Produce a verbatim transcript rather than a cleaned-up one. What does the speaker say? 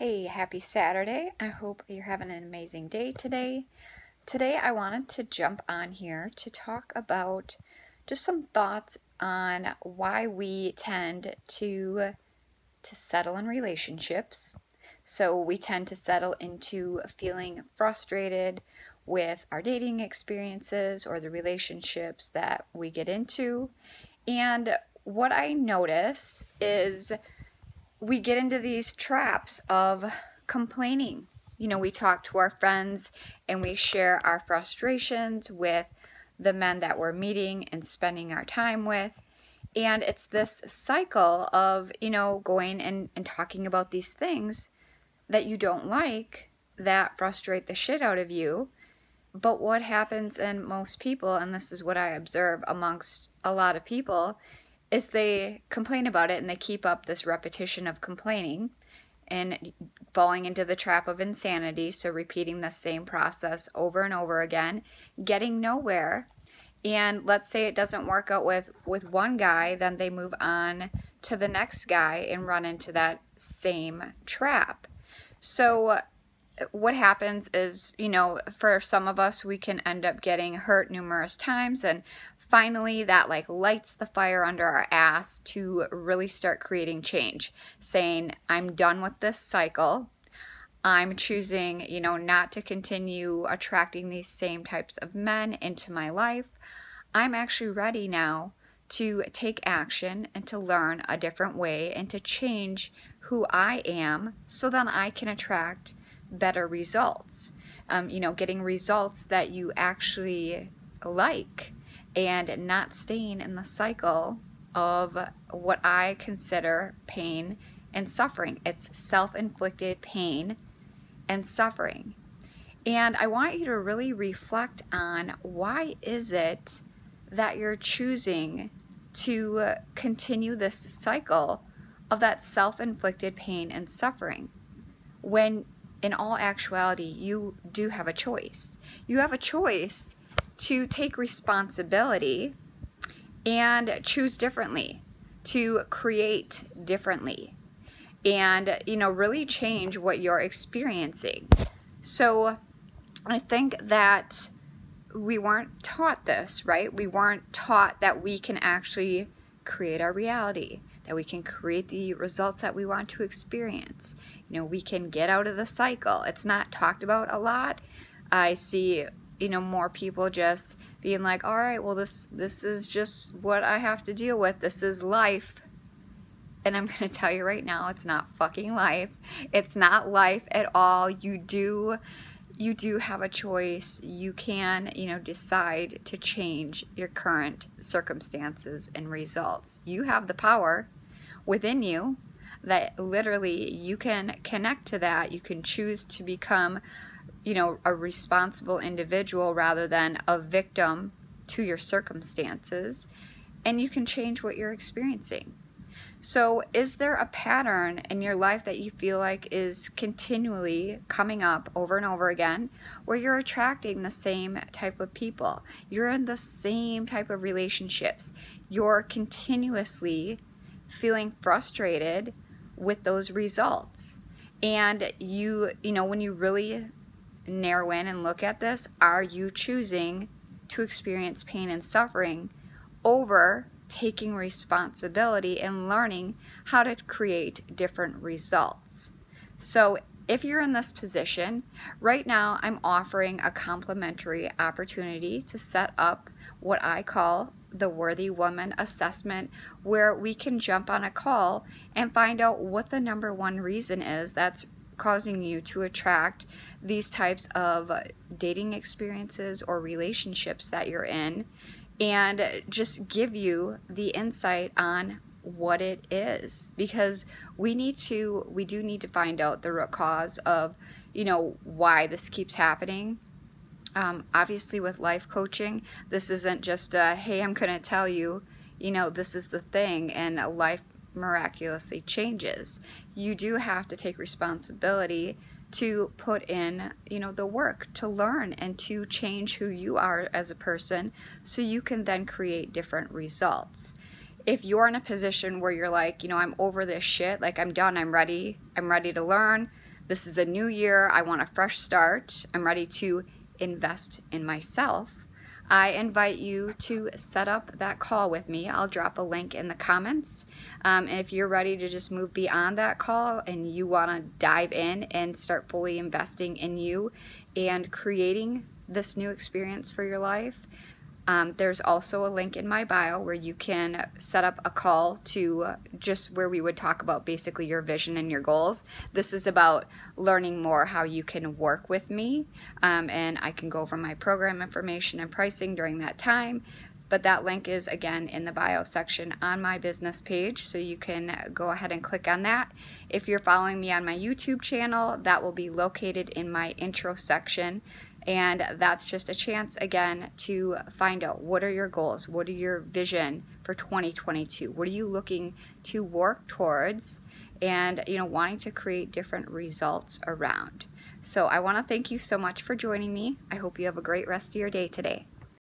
Hey, happy Saturday. I hope you're having an amazing day today. Today I wanted to jump on here to talk about just some thoughts on why we tend to to settle in relationships. So we tend to settle into feeling frustrated with our dating experiences or the relationships that we get into. And what I notice is we get into these traps of complaining. You know, we talk to our friends and we share our frustrations with the men that we're meeting and spending our time with. And it's this cycle of, you know, going and, and talking about these things that you don't like that frustrate the shit out of you. But what happens in most people, and this is what I observe amongst a lot of people, is they complain about it and they keep up this repetition of complaining and falling into the trap of insanity. So repeating the same process over and over again, getting nowhere. And let's say it doesn't work out with, with one guy, then they move on to the next guy and run into that same trap. So what happens is, you know, for some of us, we can end up getting hurt numerous times, and finally that like lights the fire under our ass to really start creating change, saying, I'm done with this cycle. I'm choosing, you know, not to continue attracting these same types of men into my life. I'm actually ready now to take action and to learn a different way and to change who I am so that I can attract better results. Um, you know, getting results that you actually like and not staying in the cycle of what I consider pain and suffering. It's self-inflicted pain and suffering. And I want you to really reflect on, why is it that you're choosing to continue this cycle of that self-inflicted pain and suffering, when in all actuality you do have a choice. You have a choice to take responsibility and choose differently, to create differently, and, you know, really change what you're experiencing. So I think that we weren't taught this, right? We weren't taught that we can actually create our reality, that we can create the results that we want to experience. You know, we can get out of the cycle. It's not talked about a lot. I see, you know, more people just being like, all right, well, this this is just what I have to deal with. This is life. And I'm going to tell you right now, it's not fucking life. It's not life at all. You do you do have a choice. You can, you know, decide to change your current circumstances and results. You have the power within you that literally you can connect to that. You can choose to become, you know, a responsible individual rather than a victim to your circumstances, and you can change what you're experiencing. So is there a pattern in your life that you feel like is continually coming up over and over again, where you're attracting the same type of people? You're in the same type of relationships. You're continuously feeling frustrated with those results. And you, you know, when you really narrow in and look at this, are you choosing to experience pain and suffering over taking responsibility and learning how to create different results? So if you're in this position right now, I'm offering a complimentary opportunity to set up what I call the Worthy Woman Assessment, where we can jump on a call and find out what the number one reason is that's causing you to attract these types of dating experiences or relationships that you're in, and just give you the insight on what it is. Because we need to, we do need to find out the root cause of, you know, why this keeps happening. Um, obviously with life coaching, this isn't just a, hey, I'm going to tell you, you know, this is the thing, and life miraculously changes. You do have to take responsibility to put in, you know, the work to learn and to change who you are as a person, so you can then create different results. If you're in a position where you're like, you know, I'm over this shit, like I'm done, I'm ready, I'm ready to learn, this is a new year, I want a fresh start, I'm ready to invest in myself, I invite you to set up that call with me. I'll drop a link in the comments. Um, and if you're ready to just move beyond that call and you want to dive in and start fully investing in you and creating this new experience for your life, Um, there's also a link in my bio where you can set up a call to just where we would talk about basically your vision and your goals. This is about learning more how you can work with me, um, and I can go over my program information and pricing during that time. But that link is again in the bio section on my business page, so you can go ahead and click on that. If you're following me on my YouTube channel, that will be located in my intro section. And that's just a chance again to find out what are your goals, what are your vision for twenty twenty-two, what are you looking to work towards, and you know, wanting to create different results around. So I want to thank you so much for joining me. I hope you have a great rest of your day today.